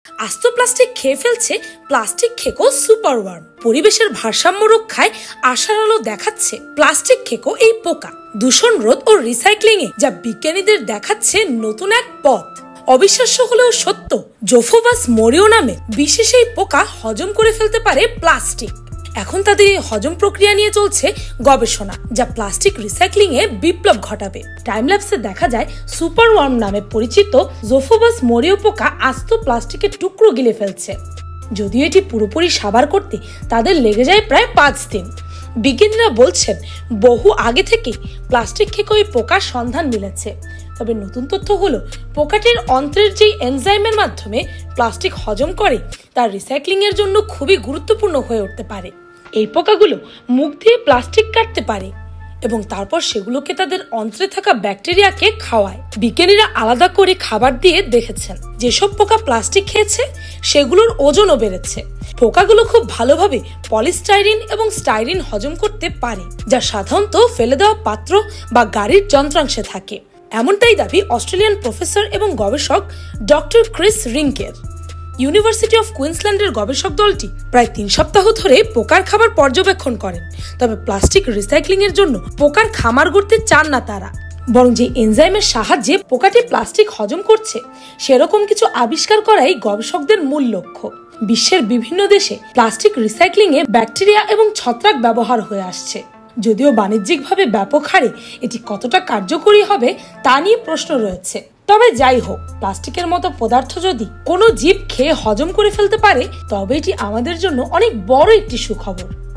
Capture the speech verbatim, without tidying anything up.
আস্ত প্লাস্টিক খেয়ে ফেলছে প্লাস্টিক খেকো সুপার ওয়ার্ম। পরিবেশের ভারসাম্য রক্ষায় আশার আলো দেখাচ্ছে প্লাস্টিক খেকো এই পোকা। দূষণ রোধ ও রিসাইক্লিং এ যা বিজ্ঞানীদের দেখাচ্ছে নতুন এক পথ। অবিশ্বাস্য হলেও সত্য, জোফোবাস মোরিও নামে বিশেষ এই পোকা হজম করে ফেলতে পারে প্লাস্টিক। এখন তাদের এই হজম প্রক্রিয়া নিয়ে চলছে গবেষণা, যা প্লাস্টিক রিসাইক্লিং এ বিপ্লব ঘটাবে। টাইম ল্যাপসে দেখা যায় সুপার ওয়ার্ম নামে পরিচিত জোফোবাস মোরিও পোকা আস্ত প্লাস্টিকের টুকরো গিলে ফেলছে। যদিও এটি পুরোপুরি সাবার করতে তাদের লেগে যায় প্রায় পাঁচ দিন। বিজ্ঞানীরা বলছেন বহু আগে থেকে প্লাস্টিক খেকো এই পোকার সন্ধান মিলেছে। তবে নতুন তথ্য হলো পোকাটির অন্ত্রের যে এনজাইমের মাধ্যমে প্লাস্টিক হজম করে তার রিসাইক্লিং এর জন্য খুবই গুরুত্বপূর্ণ হয়ে উঠতে পারে। এই পোকাগুলো মুখ দিয়ে প্লাস্টিক কাটতে পারে এবং তারপর সেগুলোকে তাদের অন্ত্রে থাকা ব্যাকটেরিয়াকে খাওয়ায়। বিজ্ঞানীরা আলাদা করে খাবার দিয়ে দেখেছেন যেসব পোকা প্লাস্টিক খেয়েছে সেগুলোর ওজনও বেড়েছে। পোকাগুলো খুব ভালোভাবে পলিস্টাইরিন এবং স্টাইরিন হজম করতে পারে, যা সাধারণত ফেলে দেওয়া পাত্র বা গাড়ির যন্ত্রাংশে থাকে। এমনটাই দাবি অস্ট্রেলিয়ান প্রফেসর এবং গবেষক ডক্টর ক্রিস রিঙ্কের। ইউনিভার্সিটি অফ কুইন্সল্যান্ডের গবেষক দলটি প্রায় তিন সপ্তাহ ধরে পোকার খাবার পর্যবেক্ষণ করেন। তবে প্লাস্টিক রিসাইক্লিং এর জন্য পোকার খামার গড়তে চান না তারা, বরং যে এনজাইমের সাহায্যে পোকাটি প্লাস্টিক হজম করছে সেরকম কিছু আবিষ্কার করাই গবেষকদের মূল লক্ষ্য। বিশ্বের বিভিন্ন দেশে প্লাস্টিক রিসাইক্লিং এ ব্যাকটেরিয়া এবং ছত্রাক ব্যবহার হয়ে আসছে। যদিও বাণিজ্যিকভাবে ব্যাপক হারে এটি কতটা কার্যকরী হবে তা নিয়ে প্রশ্ন রয়েছে। তবে যাই হোক, প্লাস্টিকের মতো পদার্থ যদি কোনো জীব খেয়ে হজম করে ফেলতে পারে তবে এটি আমাদের জন্য অনেক বড় একটি সুখবর।